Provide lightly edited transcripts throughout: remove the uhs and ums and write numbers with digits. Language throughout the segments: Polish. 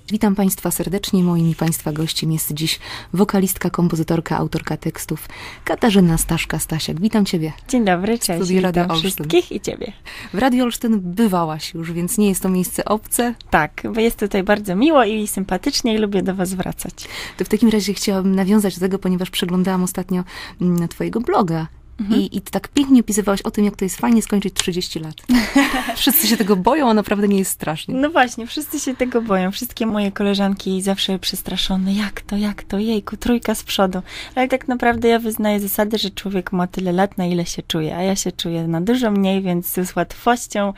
Witam Państwa serdecznie. Moim i Państwa gościem jest dziś wokalistka, kompozytorka, autorka tekstów Katarzyna Staszka-Stasiak. Witam Ciebie. Dzień dobry, cześć. Witam wszystkich i Ciebie. W Radiu Olsztyn bywałaś już, więc nie jest to miejsce obce. Tak, bo jest tutaj bardzo miło i sympatycznie i lubię do Was wracać. To w takim razie chciałabym nawiązać do tego, ponieważ przeglądałam ostatnio Twojego bloga. I ty tak pięknie opisywałaś o tym, jak to jest fajnie skończyć 30 lat. Wszyscy się tego boją, a naprawdę nie jest strasznie. No właśnie, wszyscy się tego boją. Wszystkie moje koleżanki zawsze przestraszone. Jak to, jejku, trójka z przodu. Ale tak naprawdę ja wyznaję zasadę, że człowiek ma tyle lat, na ile się czuje. A ja się czuję na dużo mniej, więc z łatwością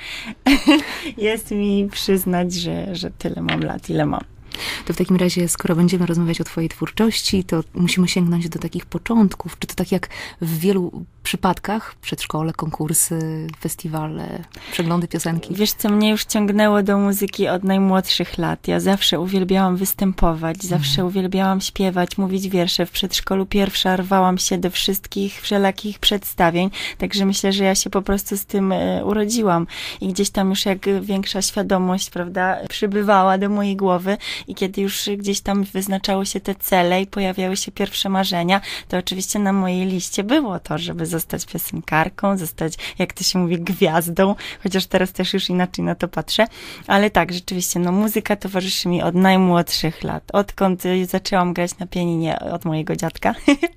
jest mi przyznać, że tyle mam lat, ile mam. To w takim razie, skoro będziemy rozmawiać o twojej twórczości, to musimy sięgnąć do takich początków. Czy to tak jak w wielu przypadkach, przedszkole, konkursy, festiwale, przeglądy piosenki? Wiesz co, mnie już ciągnęło do muzyki od najmłodszych lat. Ja zawsze uwielbiałam występować, zawsze uwielbiałam śpiewać, mówić wiersze. W przedszkolu pierwsza rwałam się do wszystkich wszelakich przedstawień, także myślę, że ja się po prostu z tym urodziłam. I gdzieś tam już jak większa świadomość, prawda, przybywała do mojej głowy i kiedy już gdzieś tam wyznaczały się te cele i pojawiały się pierwsze marzenia, to oczywiście na mojej liście było to, żeby zostać piosenkarką, zostać, jak to się mówi, gwiazdą, chociaż teraz też już inaczej na to patrzę, ale tak, rzeczywiście, no muzyka towarzyszy mi od najmłodszych lat. Odkąd zaczęłam grać na pianinie od mojego dziadka,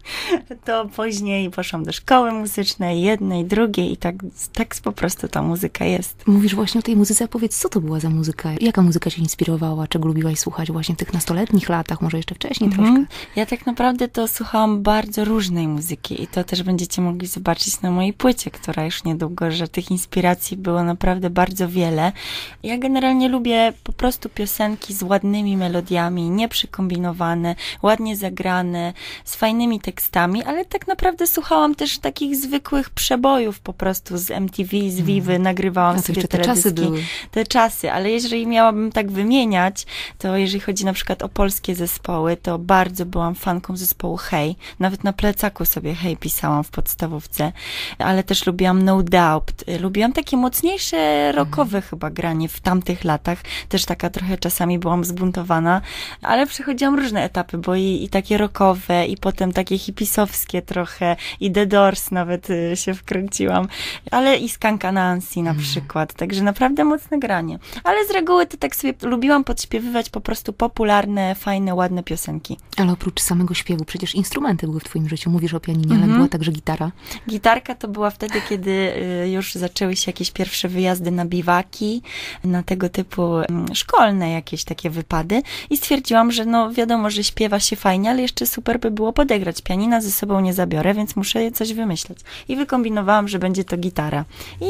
to później poszłam do szkoły muzycznej, jednej, drugiej i tak po prostu ta muzyka jest. Mówisz właśnie o tej muzyce, a powiedz, co to była za muzyka? Jaka muzyka cię inspirowała? Czego lubiłaś słuchać właśnie w tych nastoletnich latach, może jeszcze wcześniej troszkę? Ja tak naprawdę to słuchałam bardzo różnej muzyki i to też będziecie mogli zobaczyć na mojej płycie, która już niedługo, że tych inspiracji było naprawdę bardzo wiele. Ja generalnie lubię po prostu piosenki z ładnymi melodiami, nieprzykombinowane, ładnie zagrane, z fajnymi tekstami, ale tak naprawdę słuchałam też takich zwykłych przebojów po prostu z MTV, z Vivy, nagrywałam sobie teledyski. Te czasy, ale jeżeli miałabym tak wymieniać, to jeżeli chodzi na przykład o polskie zespoły, to bardzo byłam fanką zespołu Hej. Nawet na plecaku sobie Hej pisałam w podstawówce, ale też lubiłam No Doubt. Lubiłam takie mocniejsze rockowe chyba granie w tamtych latach. Też taka trochę czasami byłam zbuntowana, ale przechodziłam różne etapy, bo i takie rockowe, i potem takie hipisowskie trochę, i The Doors nawet się wkręciłam, ale i Skanka Nancy na przykład. Także naprawdę mocne granie. Ale z reguły to tak sobie lubiłam podśpiewywać po prostu popularne, fajne, ładne piosenki. Ale oprócz samego śpiewu, przecież instrumenty były w twoim życiu. Mówisz o pianinie, ale była także gitara. Gitarka to była wtedy, kiedy już zaczęły się jakieś pierwsze wyjazdy na biwaki, na tego typu szkolne jakieś takie wypady i stwierdziłam, że no wiadomo, że śpiewa się fajnie, ale jeszcze super by było podegrać. Pianina ze sobą nie zabiorę, więc muszę coś wymyśleć. I wykombinowałam, że będzie to gitara. I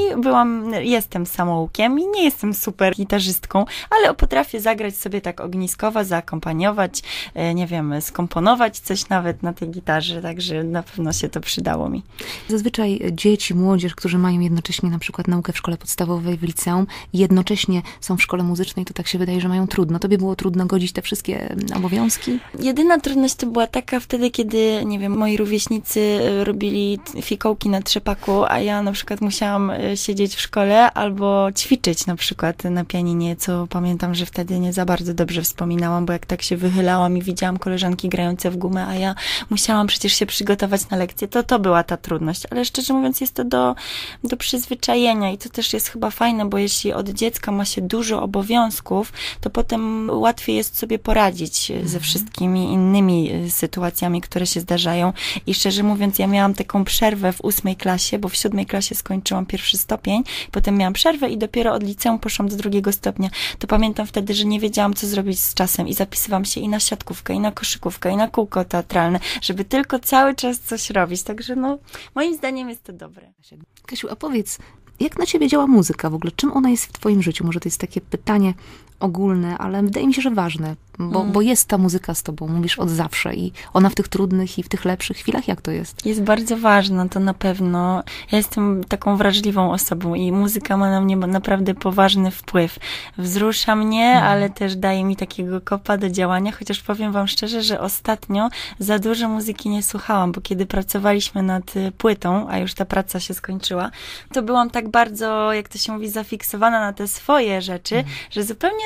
jestem samoukiem i nie jestem super gitarzystką, ale potrafię zagrać sobie tak ogniskowo, zaakompaniować, nie wiem, skomponować coś nawet na tej gitarze, także na pewno się to przydało mi. Zazwyczaj dzieci, młodzież, którzy mają jednocześnie na przykład naukę w szkole podstawowej, w liceum i jednocześnie są w szkole muzycznej, to tak się wydaje, że mają trudno. Tobie było trudno godzić te wszystkie obowiązki? Jedyna trudność to była taka wtedy, kiedy, nie wiem, moi rówieśnicy robili fikołki na trzepaku, a ja na przykład musiałam siedzieć w szkole albo ćwiczyć na przykład na pianinie, co pamiętam, że wtedy nie za bardzo dobrze wspominałam, bo jak tak się wychylałam i widziałam koleżanki grające w gumę, a ja musiałam przecież się przygotować na lekcję, to była ta trudność. Ale szczerze mówiąc jest to do przyzwyczajenia i to też jest chyba fajne, bo jeśli od dziecka ma się dużo obowiązków, to potem łatwiej jest sobie poradzić ze wszystkimi innymi sytuacjami, które się zdarzają. I szczerze mówiąc, ja miałam taką przerwę w 8 klasie, bo w 7 klasie skończyłam 1. stopień, potem miałam przerwę i dopiero od liceum poszłam do 2. stopnia. To pamiętam wtedy, że nie wiedziałam, co zrobić z czasem i zapisywałam się i na siatkówkę, i na koszykówkę, i na kółko teatralne, żeby tylko cały czas coś robić. Także no, moim zdaniem jest to dobre. Kasiu, a powiedz, jak na ciebie działa muzyka w ogóle? Czym ona jest w twoim życiu? Może to jest takie pytanie ogólne, ale wydaje mi się, że ważne, bo jest ta muzyka z tobą, mówisz od zawsze i ona w tych trudnych i w tych lepszych chwilach, jak to jest? Jest bardzo ważna, to na pewno. Ja jestem taką wrażliwą osobą i muzyka ma na mnie naprawdę poważny wpływ. Wzrusza mnie, ale też daje mi takiego kopa do działania, chociaż powiem wam szczerze, że ostatnio za dużo muzyki nie słuchałam, bo kiedy pracowaliśmy nad płytą, a już ta praca się skończyła, to byłam tak bardzo, jak to się mówi, zafiksowana na te swoje rzeczy, że zupełnie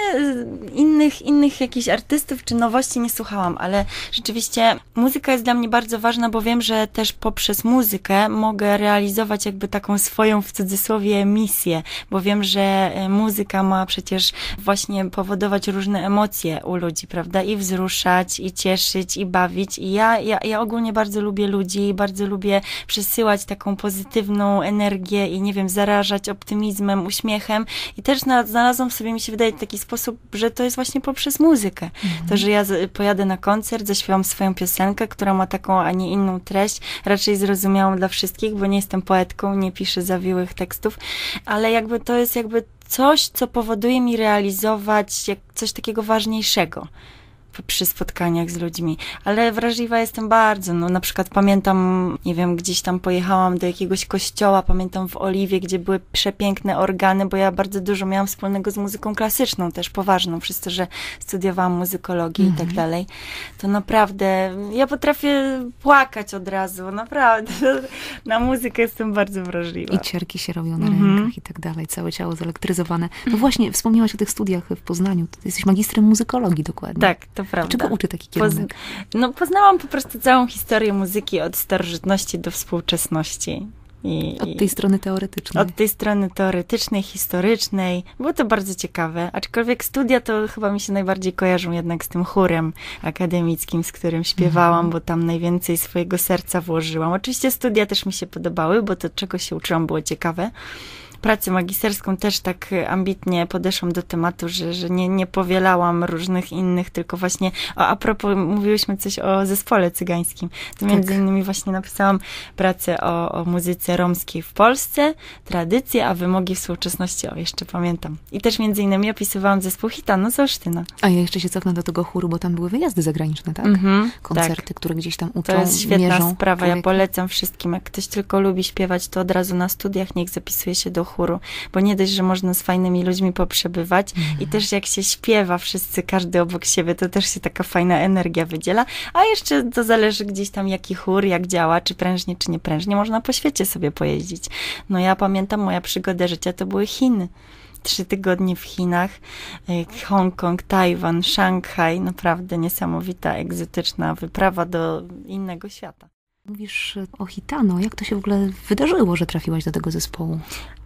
innych jakichś artystów czy nowości nie słuchałam, ale rzeczywiście muzyka jest dla mnie bardzo ważna, bo wiem, że też poprzez muzykę mogę realizować jakby taką swoją, w cudzysłowie, misję, bo wiem, że muzyka ma przecież właśnie powodować różne emocje u ludzi, prawda? I wzruszać, i cieszyć, i bawić. I ja ogólnie bardzo lubię ludzi, bardzo lubię przesyłać taką pozytywną energię i nie wiem, zarażać optymizmem, uśmiechem. I też znalazłam sobie, mi się wydaje, taki sposób, że to jest właśnie poprzez muzykę. To, że ja pojadę na koncert, zaśpiewam swoją piosenkę, która ma taką, a nie inną treść, raczej zrozumiałą dla wszystkich, bo nie jestem poetką, nie piszę zawiłych tekstów, ale jakby to jest jakby coś, co powoduje mi realizować coś takiego ważniejszego przy spotkaniach z ludźmi. Ale wrażliwa jestem bardzo. No, na przykład pamiętam, nie wiem, gdzieś tam pojechałam do jakiegoś kościoła, pamiętam w Oliwie, gdzie były przepiękne organy, bo ja bardzo dużo miałam wspólnego z muzyką klasyczną, też poważną, przez to, że studiowałam muzykologię i tak dalej. To naprawdę, ja potrafię płakać od razu, naprawdę. Na muzykę jestem bardzo wrażliwa. I ciarki się robią na rękach i tak dalej, całe ciało zelektryzowane. No właśnie, wspomniałaś o tych studiach w Poznaniu. Ty jesteś magistrem muzykologii dokładnie. Tak, to prawda. Czego uczy taki kierunek? Poznałam po prostu całą historię muzyki od starożytności do współczesności. Od tej strony teoretycznej. Od tej strony teoretycznej, historycznej. Było to bardzo ciekawe. Aczkolwiek studia to chyba mi się najbardziej kojarzą jednak z tym chórem akademickim, z którym śpiewałam, bo tam najwięcej swojego serca włożyłam. Oczywiście studia też mi się podobały, bo to, czego się uczyłam, było ciekawe. Pracę magisterską też tak ambitnie podeszłam do tematu, że nie powielałam różnych innych, tylko właśnie, a propos, mówiłyśmy coś o zespole cygańskim. To między innymi właśnie napisałam pracę o muzyce romskiej w Polsce, tradycje, a wymogi współczesności, jeszcze pamiętam. I też między innymi opisywałam zespół Hitano z Olsztyna. A ja jeszcze się cofnę do tego chóru, bo tam były wyjazdy zagraniczne, tak? Koncerty, które gdzieś tam uczą, to jest świetna mierzą sprawa. człowieka. Ja polecam wszystkim, jak ktoś tylko lubi śpiewać, to od razu na studiach niech zapisuje się do chóru, bo nie dość, że można z fajnymi ludźmi poprzebywać i też jak się śpiewa wszyscy, każdy obok siebie, to też się taka fajna energia wydziela, a jeszcze to zależy gdzieś tam jaki chór, jak działa, czy prężnie, czy nieprężnie, można po świecie sobie pojeździć. No ja pamiętam, moja przygoda życia to były Chiny. 3 tygodnie w Chinach, Hongkong, Tajwan, Szanghaj, naprawdę niesamowita, egzotyczna wyprawa do innego świata. Mówisz o Hitano. Jak to się w ogóle wydarzyło, że trafiłaś do tego zespołu?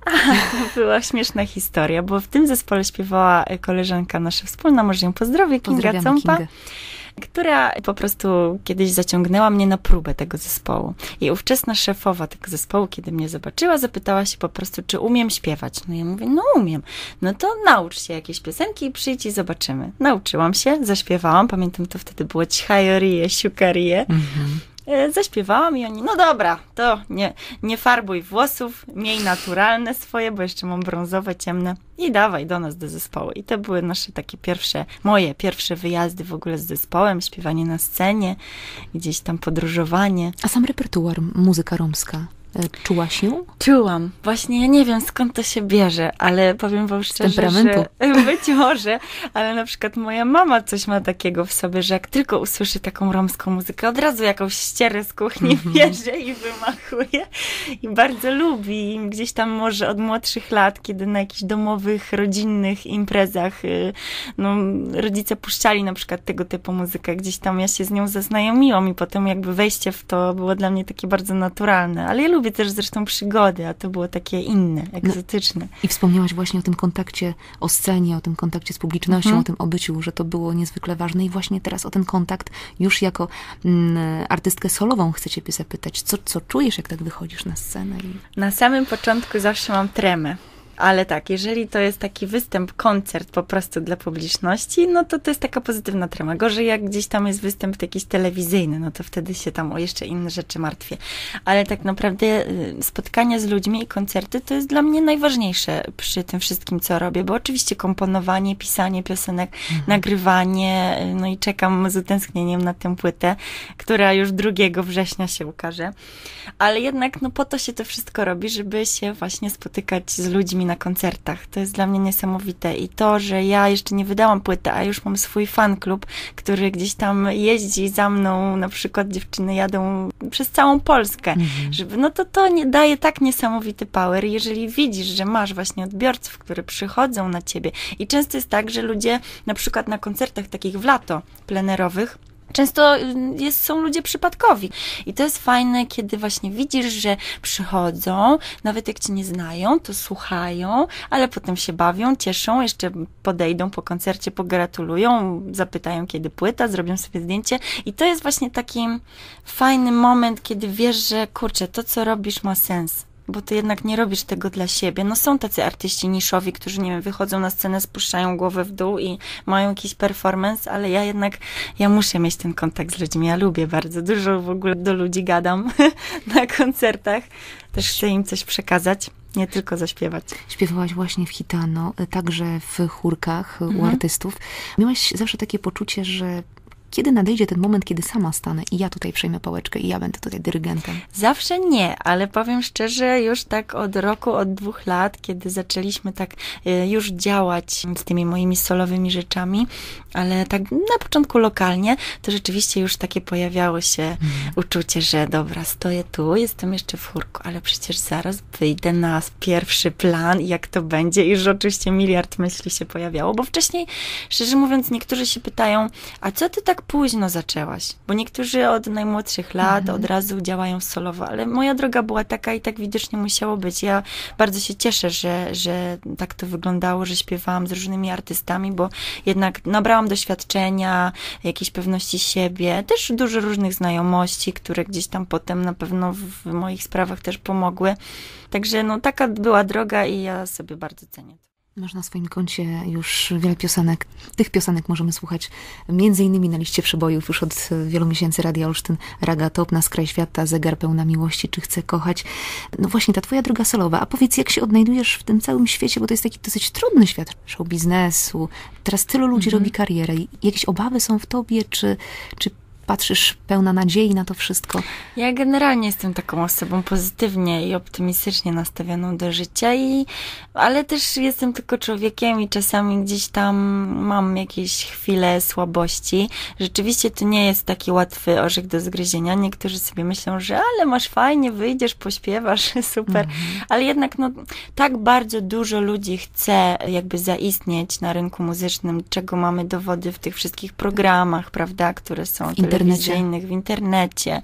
To była śmieszna historia, bo w tym zespole śpiewała koleżanka nasza wspólna, może ją pozdrowię, Kinga Compa, która po prostu kiedyś zaciągnęła mnie na próbę tego zespołu. I ówczesna szefowa tego zespołu, kiedy mnie zobaczyła, zapytała się po prostu, czy umiem śpiewać. No ja mówię, no umiem. No to naucz się jakieś piosenki i przyjdź i zobaczymy. Nauczyłam się, zaśpiewałam. Pamiętam, to wtedy było Ćhajorie, Siukarie. Zaśpiewałam i oni, no dobra, to nie farbuj włosów, miej naturalne swoje, bo jeszcze mam brązowe, ciemne i dawaj do nas do zespołu. I to były nasze takie moje pierwsze wyjazdy w ogóle z zespołem, śpiewanie na scenie, gdzieś tam podróżowanie. A sam repertuar, muzyka romska, czułaś ją? Czułam. Właśnie ja nie wiem, skąd to się bierze, ale powiem wam szczerze, że być może, ale na przykład moja mama coś ma takiego w sobie, że jak tylko usłyszy taką romską muzykę, od razu jakąś ścierę z kuchni bierze i wymachuje i bardzo lubi. I gdzieś tam może od młodszych lat, kiedy na jakichś domowych, rodzinnych imprezach rodzice puszczali na przykład tego typu muzykę, gdzieś tam ja się z nią zaznajomiłam i potem jakby wejście w to było dla mnie takie bardzo naturalne. Ale ja lubię też zresztą przygody, a to było takie inne, egzotyczne. I wspomniałaś właśnie o tym kontakcie, o scenie, o tym kontakcie z publicznością, o tym obyciu, że to było niezwykle ważne i właśnie teraz o ten kontakt już jako artystkę solową chcę ciebie zapytać. Co czujesz, jak tak wychodzisz na scenę? Na samym początku zawsze mam tremę. Ale tak, jeżeli to jest taki występ, koncert po prostu dla publiczności, no to jest taka pozytywna trema. Gorzej jak gdzieś tam jest występ jakiś telewizyjny, no to wtedy się tam o jeszcze inne rzeczy martwię. Ale tak naprawdę spotkania z ludźmi i koncerty to jest dla mnie najważniejsze przy tym wszystkim, co robię, bo oczywiście komponowanie, pisanie piosenek, nagrywanie, no i czekam z utęsknieniem na tę płytę, która już 2 września się ukaże. Ale jednak no po to się to wszystko robi, żeby się właśnie spotykać z ludźmi na koncertach. To jest dla mnie niesamowite. I to, że ja jeszcze nie wydałam płyty, a już mam swój fan klub, który gdzieś tam jeździ za mną, na przykład dziewczyny jadą przez całą Polskę, żeby, no to nie daje tak niesamowity power. Jeżeli widzisz, że masz właśnie odbiorców, które przychodzą na ciebie i często jest tak, że ludzie na przykład na koncertach takich w lato plenerowych często są ludzie przypadkowi. I to jest fajne, kiedy właśnie widzisz, że przychodzą, nawet jak cię nie znają, to słuchają, ale potem się bawią, cieszą, jeszcze podejdą po koncercie, pogratulują, zapytają, kiedy płyta, zrobią sobie zdjęcie. I to jest właśnie taki fajny moment, kiedy wiesz, że kurczę, to co robisz ma sens. Bo ty jednak nie robisz tego dla siebie. No są tacy artyści niszowi, którzy, nie wiem, wychodzą na scenę, spuszczają głowę w dół i mają jakiś performance, ale ja muszę mieć ten kontakt z ludźmi. Ja lubię bardzo dużo w ogóle do ludzi gadam na koncertach. Też chcę im coś przekazać, nie tylko zaśpiewać. Śpiewałaś właśnie w Hitano, także w chórkach u artystów. Miałaś zawsze takie poczucie, że kiedy nadejdzie ten moment, kiedy sama stanę i ja tutaj przejmę pałeczkę i ja będę tutaj dyrygentem? Zawsze nie, ale powiem szczerze, już tak od roku, od 2 lat, kiedy zaczęliśmy tak już działać z tymi moimi solowymi rzeczami, ale tak na początku lokalnie, to rzeczywiście już takie pojawiało się uczucie, że dobra, stoję tu, jestem jeszcze w chórku, ale przecież zaraz wyjdę na pierwszy plan i jak to będzie, i już oczywiście miliard myśli się pojawiało, bo wcześniej, szczerze mówiąc, niektórzy się pytają, a co ty tak późno zaczęłaś? Bo niektórzy od najmłodszych lat od razu działają solowo, ale moja droga była taka i tak widocznie musiało być. Ja bardzo się cieszę, że tak to wyglądało, że śpiewałam z różnymi artystami, bo jednak nabrałam doświadczenia, jakiejś pewności siebie, też dużo różnych znajomości, które gdzieś tam potem na pewno w moich sprawach też pomogły. Także no taka była droga i ja sobie bardzo cenię. Masz na swoim koncie już wiele piosenek. Tych piosenek możemy słuchać między innymi na liście przebojów już od wielu miesięcy Radia Olsztyn, Raga Top, Na skraj świata, Zegar pełna miłości, Czy chcę kochać. No właśnie, ta twoja droga solowa. A powiedz, jak się odnajdujesz w tym całym świecie, bo to jest taki dosyć trudny świat show biznesu. Teraz tylu ludzi robi karierę. Jakieś obawy są w tobie, czy patrzysz pełna nadziei na to wszystko? Ja generalnie jestem taką osobą pozytywnie i optymistycznie nastawioną do życia, ale też jestem tylko człowiekiem i czasami gdzieś tam mam jakieś chwile słabości. Rzeczywiście to nie jest taki łatwy orzech do zgryzienia. Niektórzy sobie myślą, że ale masz fajnie, wyjdziesz, pośpiewasz, super. Ale jednak no, tak bardzo dużo ludzi chce jakby zaistnieć na rynku muzycznym, czego mamy dowody w tych wszystkich programach, prawda, które są telewizyjnych, w internecie,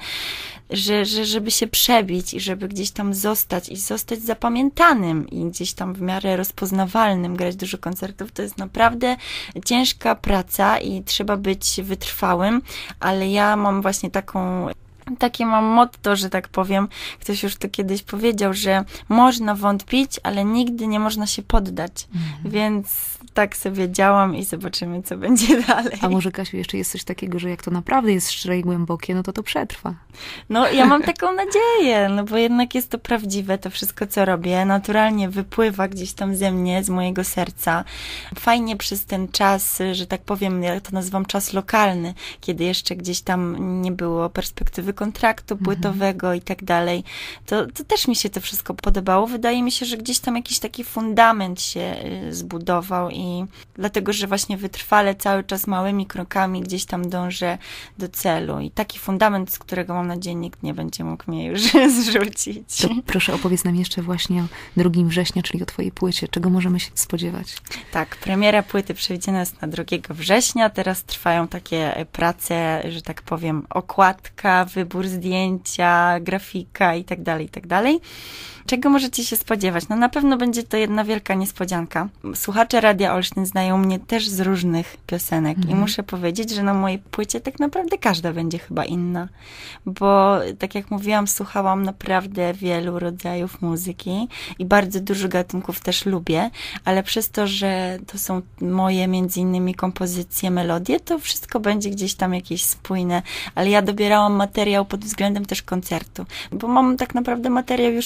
żeby się przebić i żeby gdzieś tam zostać zapamiętanym i gdzieś tam w miarę rozpoznawalnym, grać dużo koncertów, to jest naprawdę ciężka praca i trzeba być wytrwałym, ale ja mam właśnie takie mam motto, że tak powiem, ktoś już to kiedyś powiedział, że można wątpić, ale nigdy nie można się poddać. Więc tak sobie działam i zobaczymy, co będzie dalej. A może, Kasiu, jeszcze jest coś takiego, że jak to naprawdę jest szczere i głębokie, no to przetrwa. No, ja mam taką nadzieję, no bo jednak jest to prawdziwe, to wszystko, co robię, naturalnie wypływa gdzieś tam ze mnie, z mojego serca. Fajnie przez ten czas, że tak powiem, ja to nazywam czas lokalny, kiedy jeszcze gdzieś tam nie było perspektywy kontraktu płytowego i tak dalej. To też mi się to wszystko podobało. Wydaje mi się, że gdzieś tam jakiś taki fundament się zbudował i dlatego, że właśnie wytrwale cały czas małymi krokami gdzieś tam dążę do celu. I taki fundament, z którego mam nadzieję nikt nie będzie mógł mnie już zrzucić. To proszę opowiedz nam jeszcze właśnie o 2 września, czyli o twojej płycie. Czego możemy się spodziewać? Tak, premiera płyty przewidziana jest na 2 września. Teraz trwają takie prace, że tak powiem, okładka, wybór zdjęcia, grafika i tak dalej, i tak dalej. Czego możecie się spodziewać? No na pewno będzie to jedna wielka niespodzianka. Słuchacze Radia Olsztyn znają mnie też z różnych piosenek i muszę powiedzieć, że na mojej płycie tak naprawdę każda będzie chyba inna, bo tak jak mówiłam, słuchałam naprawdę wielu rodzajów muzyki i bardzo dużo gatunków też lubię, ale przez to, że to są moje między innymi kompozycje, melodie, to wszystko będzie gdzieś tam jakieś spójne, ale ja dobierałam materiał pod względem też koncertu, bo mam tak naprawdę materiał już i na 2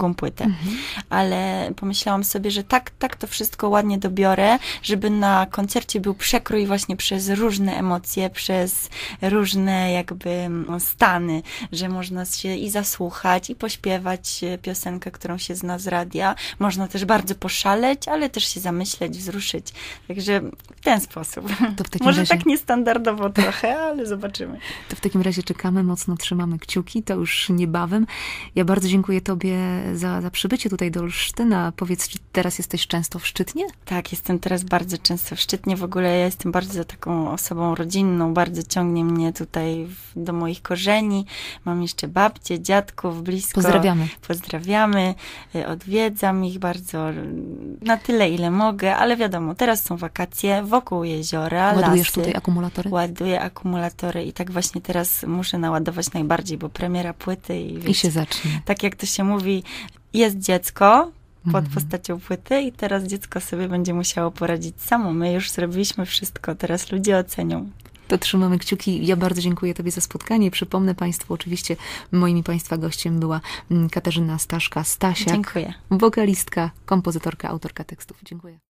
drugą płytę. Ale pomyślałam sobie, że tak to wszystko ładnie dobiorę, żeby na koncercie był przekrój właśnie przez różne emocje, przez różne jakby stany, że można się i zasłuchać, i pośpiewać piosenkę, którą się zna z radia. Można też bardzo poszaleć, ale też się zamyśleć, wzruszyć. Także w ten sposób. To w takim Może razie... tak niestandardowo trochę, ale zobaczymy. To w takim razie czekamy, mocno trzymamy kciuki, to już niebawem. Ja bardzo dziękuję tobie za przybycie tutaj do Olsztyna. Powiedz, czy teraz jesteś często w Szczytnie? Tak, jestem teraz bardzo często w Szczytnie. W ogóle ja jestem bardzo taką osobą rodzinną, bardzo ciągnie mnie tutaj do moich korzeni. Mam jeszcze babcie, dziadków blisko. Pozdrawiamy. Pozdrawiamy, odwiedzam ich bardzo na tyle, ile mogę, ale wiadomo, teraz są wakacje wokół jeziora, Ładujesz lasy. tutaj akumulatory? Ładuję akumulatory i tak właśnie teraz muszę naładować najbardziej, bo premiera płyty I się zacznie. tak jak to się mówi, jest dziecko pod postacią płyty i teraz dziecko sobie będzie musiało poradzić samo. My już zrobiliśmy wszystko, teraz ludzie ocenią. To trzymamy kciuki. Ja bardzo dziękuję tobie za spotkanie. Przypomnę państwu, oczywiście moim i państwa gościem była Katarzyna Staszka-Stasiak. Dziękuję. Wokalistka, kompozytorka, autorka tekstów. Dziękuję.